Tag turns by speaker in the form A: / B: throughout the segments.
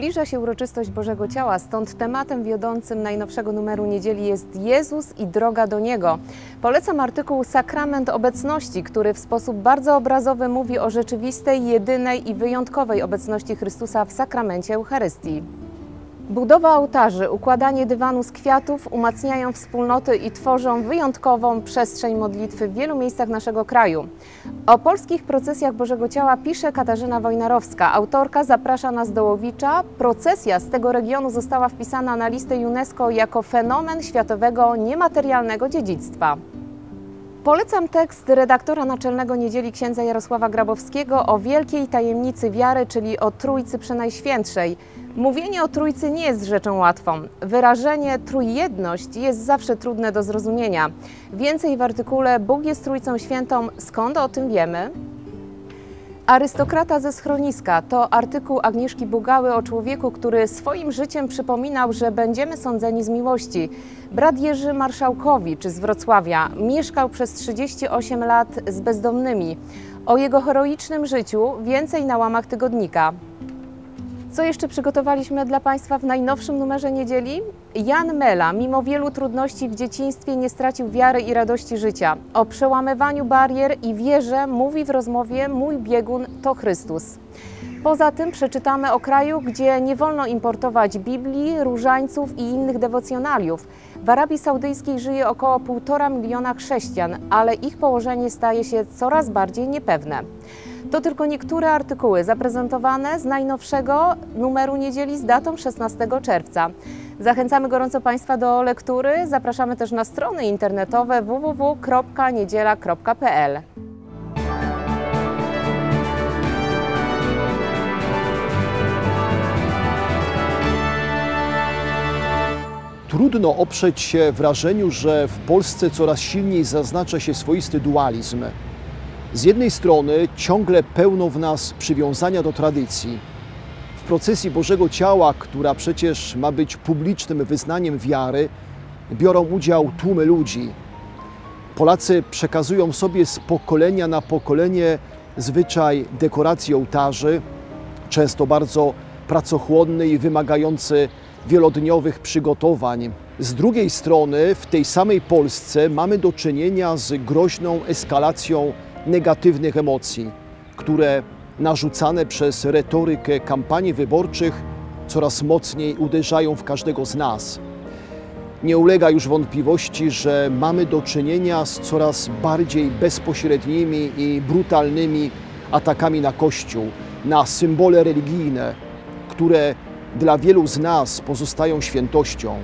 A: Zbliża się uroczystość Bożego Ciała, stąd tematem wiodącym najnowszego numeru Niedzieli jest Jezus i droga do Niego. Polecam artykuł Sakrament Obecności, który w sposób bardzo obrazowy mówi o rzeczywistej, jedynej i wyjątkowej obecności Chrystusa w sakramencie Eucharystii. Budowa ołtarzy, układanie dywanu z kwiatów umacniają wspólnoty i tworzą wyjątkową przestrzeń modlitwy w wielu miejscach naszego kraju. O polskich procesjach Bożego Ciała pisze Katarzyna Wojnarowska. Autorka zaprasza nas do Łowicza. Procesja z tego regionu została wpisana na listę UNESCO jako fenomen światowego niematerialnego dziedzictwa. Polecam tekst redaktora naczelnego Niedzieli księdza Jarosława Grabowskiego o wielkiej tajemnicy wiary, czyli o Trójcy Przenajświętszej. Mówienie o Trójcy nie jest rzeczą łatwą. Wyrażenie trójjedność jest zawsze trudne do zrozumienia. Więcej w artykule Bóg jest Trójcą Świętą. Skąd o tym wiemy? Arystokrata ze schroniska to artykuł Agnieszki Bugały o człowieku, który swoim życiem przypominał, że będziemy sądzeni z miłości. Brat Jerzy Marszałkowicz z Wrocławia mieszkał przez 38 lat z bezdomnymi. O jego heroicznym życiu więcej na łamach tygodnika. Co jeszcze przygotowaliśmy dla Państwa w najnowszym numerze Niedzieli? Jan Mela, mimo wielu trudności w dzieciństwie, nie stracił wiary i radości życia. O przełamywaniu barier i wierze mówi w rozmowie Mój biegun to Chrystus. Poza tym przeczytamy o kraju, gdzie nie wolno importować Biblii, różańców i innych dewocjonaliów. W Arabii Saudyjskiej żyje około 1,5 miliona chrześcijan, ale ich położenie staje się coraz bardziej niepewne. To tylko niektóre artykuły zaprezentowane z najnowszego numeru Niedzieli z datą 16 czerwca. Zachęcamy gorąco Państwa do lektury. Zapraszamy też na strony internetowe www.niedziela.pl.
B: Trudno oprzeć się wrażeniu, że w Polsce coraz silniej zaznacza się swoisty dualizm. Z jednej strony ciągle pełno w nas przywiązania do tradycji. W procesji Bożego Ciała, która przecież ma być publicznym wyznaniem wiary, biorą udział tłumy ludzi. Polacy przekazują sobie z pokolenia na pokolenie zwyczaj dekoracji ołtarzy, często bardzo pracochłonny i wymagający wielodniowych przygotowań. Z drugiej strony w tej samej Polsce mamy do czynienia z groźną eskalacją negatywnych emocji, które narzucane przez retorykę kampanii wyborczych coraz mocniej uderzają w każdego z nas. Nie ulega już wątpliwości, że mamy do czynienia z coraz bardziej bezpośrednimi i brutalnymi atakami na Kościół, na symbole religijne, które dla wielu z nas pozostają świętością.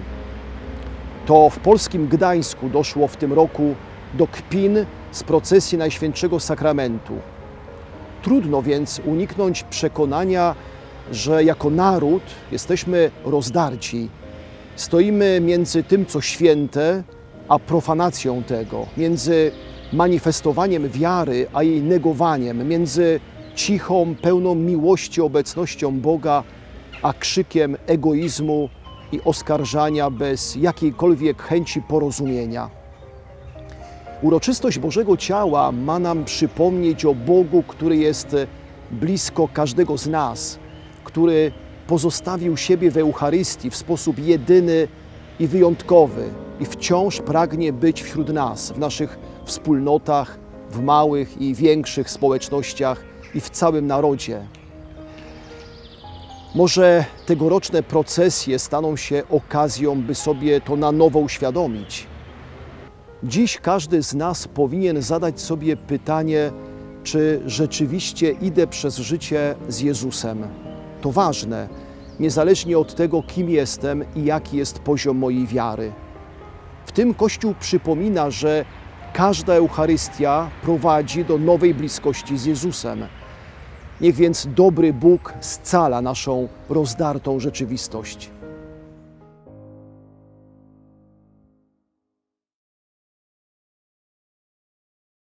B: To w polskim Gdańsku doszło w tym roku do kpin z procesji Najświętszego Sakramentu. Trudno więc uniknąć przekonania, że jako naród jesteśmy rozdarci. Stoimy między tym, co święte, a profanacją tego, między manifestowaniem wiary, a jej negowaniem, między cichą, pełną miłości obecnością Boga, a krzykiem egoizmu i oskarżania bez jakiejkolwiek chęci porozumienia. Uroczystość Bożego Ciała ma nam przypomnieć o Bogu, który jest blisko każdego z nas, który pozostawił siebie w Eucharystii w sposób jedyny i wyjątkowy i wciąż pragnie być wśród nas, w naszych wspólnotach, w małych i większych społecznościach i w całym narodzie. Może tegoroczne procesje staną się okazją, by sobie to na nowo uświadomić. Dziś każdy z nas powinien zadać sobie pytanie, czy rzeczywiście idę przez życie z Jezusem. To ważne, niezależnie od tego, kim jestem i jaki jest poziom mojej wiary. W tym Kościół przypomina, że każda Eucharystia prowadzi do nowej bliskości z Jezusem. Niech więc dobry Bóg scala naszą rozdartą rzeczywistość.